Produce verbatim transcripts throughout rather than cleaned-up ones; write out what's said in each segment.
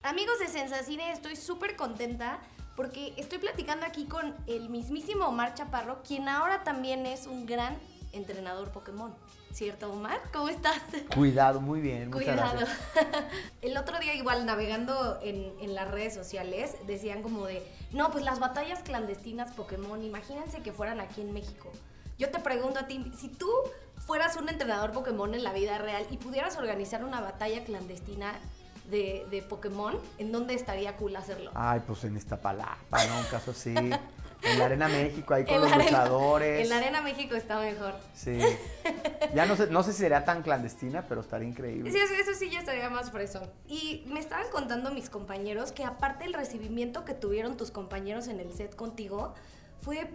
Amigos de Sensacine, estoy súper contenta porque estoy platicando aquí con el mismísimo Omar Chaparro, quien ahora también es un gran entrenador Pokémon. ¿Cierto, Omar? ¿Cómo estás? Cuidado, muy bien. Muchas Cuidado. gracias. El otro día igual navegando en, en las redes sociales decían como de, no, pues las batallas clandestinas Pokémon, imagínense que fueran aquí en México. Yo te pregunto a ti, si tú fueras un entrenador Pokémon en la vida real y pudieras organizar una batalla clandestina de, de Pokémon, ¿en dónde estaría cool hacerlo? Ay, pues en Iztapalapa, ¿no? Un caso así. En la Arena México, ahí con En los la arena- luchadores. En la Arena México está mejor. Sí. Ya no sé, no sé si sería tan clandestina, pero estaría increíble. Sí, eso, eso sí ya estaría más fresón. Y me estaban contando mis compañeros que aparte el recibimiento que tuvieron tus compañeros en el set contigo fue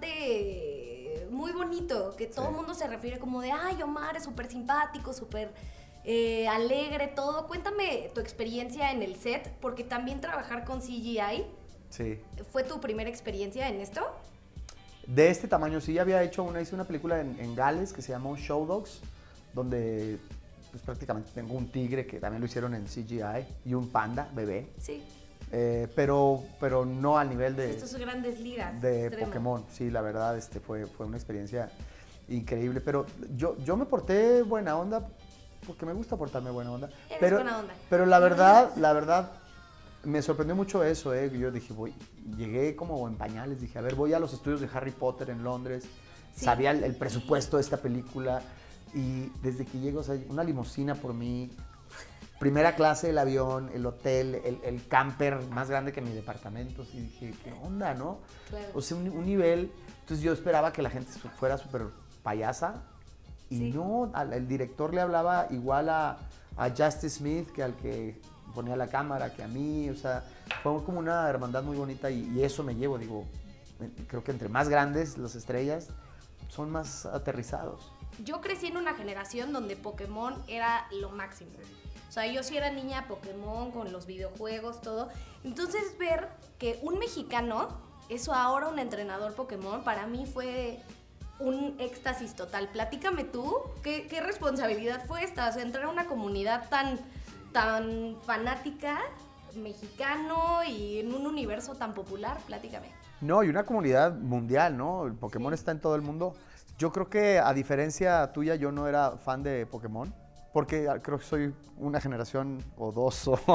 bastante muy bonito, que todo el Sí. mundo se refiere como de, ay, Omar es súper simpático, súper eh, alegre, todo. Cuéntame tu experiencia en el set, porque también trabajar con C G I, Sí. ¿fue tu primera experiencia en esto? De este tamaño, sí, había hecho una, hice una película en, en Gales que se llamó Show Dogs, donde pues, prácticamente tengo un tigre que también lo hicieron en C G I y un panda, bebé, Sí, eh, pero, pero no al nivel de, estos grandes ligas. de extremo. Pokémon. Sí, la verdad este, fue, fue una experiencia increíble, pero yo, yo me porté buena onda porque me gusta portarme buena onda. Eres pero, buena onda. Pero la verdad, la verdad, me sorprendió mucho eso, ¿eh? Yo dije, voy, llegué como en pañales, dije, a ver, voy a los estudios de Harry Potter en Londres, Sí. sabía el, el presupuesto de esta película y desde que llego, o sea, una limusina por mí, primera clase del avión, el hotel, el, el camper más grande que mi departamento, y dije, ¿qué onda, no? Claro. O sea, un, un nivel, entonces yo esperaba que la gente su- fuera súper payasa y Sí. no, al, el director le hablaba igual a, a Justice Smith que al que ponía la cámara, que a mí, o sea, fue como una hermandad muy bonita y, y eso me llevo, digo, eh, creo que entre más grandes las estrellas son más aterrizados. Yo crecí en una generación donde Pokémon era lo máximo. O sea, yo sí era niña Pokémon con los videojuegos, todo. Entonces ver que un mexicano, eso ahora un entrenador Pokémon, para mí fue un éxtasis total. Platícame tú, ¿qué, qué responsabilidad fue esta? O sea, entrar a una comunidad tan, tan fanática, mexicano y en un universo tan popular, platícame. No, y una comunidad mundial, ¿no? El Pokémon Sí. está en todo el mundo. Yo creo que a diferencia tuya, yo no era fan de Pokémon, porque creo que soy una generación o dos o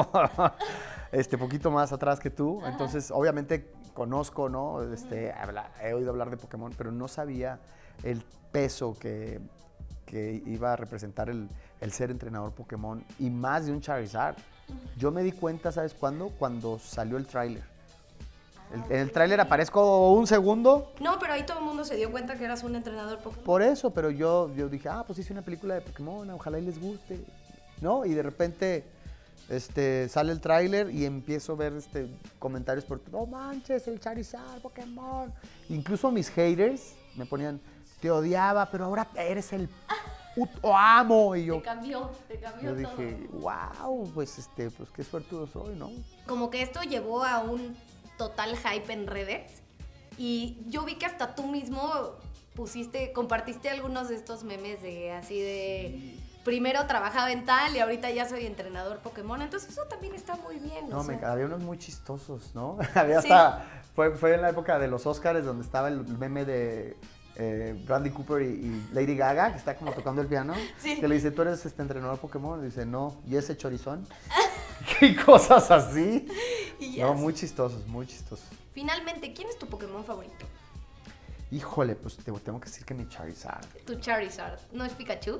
este poquito más atrás que tú. Ajá. Entonces, obviamente conozco, ¿no? Este, habla- he oído hablar de Pokémon, pero no sabía el peso que, que iba a representar el, el ser entrenador Pokémon y más de un Charizard. Yo me di cuenta, ¿sabes cuándo? Cuando salió el tráiler. El- en el tráiler aparezco un segundo. No, pero ahí todo el mundo se dio cuenta que eras un entrenador Pokémon. Por eso, pero yo, yo dije, ah, pues hice una película de Pokémon, ojalá y les guste, ¿no? Y de repente este, sale el tráiler y empiezo a ver este, comentarios por, no manches, el Charizard, Pokémon. Incluso mis haters me ponían, te odiaba, pero ahora eres el puto amo. Y yo, Te cambió, te cambió yo todo. dije, wow, pues, este, pues qué suertudo soy, ¿no? Como que esto llevó a un total hype en redes y yo vi que hasta tú mismo pusiste, compartiste algunos de estos memes de así de primero trabajaba en tal y ahorita ya soy entrenador Pokémon, entonces eso también está muy bien. No, o me, sea. había unos muy chistosos, ¿no? había Sí. hasta, fue, fue en la época de los Oscars donde estaba el meme de eh, Bradley Cooper y, y Lady Gaga, que está como tocando el piano, Sí. que le dice, ¿tú eres este entrenador Pokémon? Y dice, no, ¿y ese chorizón? ¿Qué cosas así? Y ya No, sé. muy chistosos, muy chistosos. Finalmente, ¿quién es tu Pokémon favorito? Híjole, pues te, tengo que decir que mi Charizard. Tu Charizard, ¿no es Pikachu?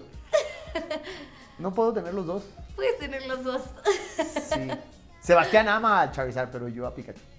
No puedo tener los dos. Puedes tener los dos. Sí. Sebastián ama a Charizard, pero yo a Pikachu.